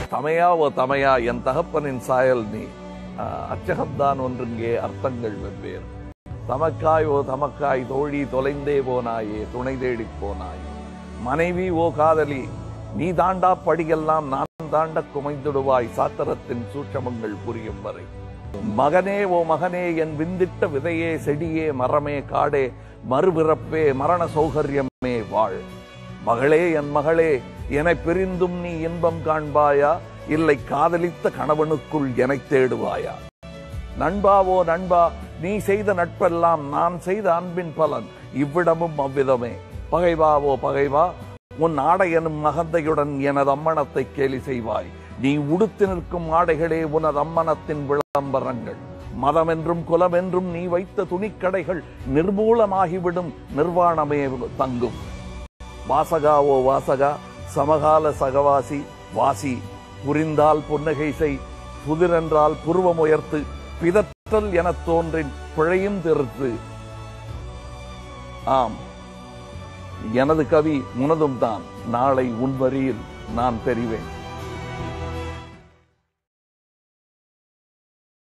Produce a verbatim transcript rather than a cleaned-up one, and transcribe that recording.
தமையா ஓ தமையா, என் தகப்பனின் சாயல் நீ. அச்சகம்தான் ஒன்றுங்கே, அர்த்தங்கள் வெவ்வேறு. தமக்காய் ஓ தமக்காய், தோழி தொலைந்தே போனாயே, துணை தேடி போனாயே. மனைவி ஓ காதலி, நீ தாண்டா படியெல்லாம் நான் தாண்ட குமைந்துடுவாய், சாத்திரத்தின் சூட்சமங்கள் புரியும் வரை. மகனே ஓ மகனே, என் விந்திட்ட விதையே, செடியே, மரமே, காடே, மறுபிறப்பே, மரண சௌகரியமே வாழ். மகளே என் மகளே, என்னை பிரிந்தும் நீ இன்பம் காண்பாயா, இல்லை காதலித்த கணவனுக்குள் என்னை தேடுவாயா. நண்பாவோ நண்பா, நீ செய்த நட்பெல்லாம் நான் செய்த அன்பின் பலன், இவ்விடமும் அவ்விதமே. பகைவாவோ பகைவா, உன் ஆடை எனும் மகந்தையுடன் எனது அம்மணத்தை கேலி செய்வாய். நீ உடுத்து நிற்கும் ஆடைகளே உனது அம்மனத்தின் விளம்பரங்கள். மதம் என்றும் குலம் என்றும் நீ வைத்த துணிக்கடைகள் நிர்மூலமாகிவிடும், நிர்வாணமே தங்கும். வாசகாவோ வாசகா, சமகால சகவாசி வாசி, புரிந்தால் புன்னகை செய், புதிரென்றால் புருவம் உயர்த்து, பிதற்றல் எனத் தோன்றின் பிழையும் திருத்து. ஆம், எனது கவி உனதும் தான், நாளை உன் வரியில் நான் தெரிவேன்.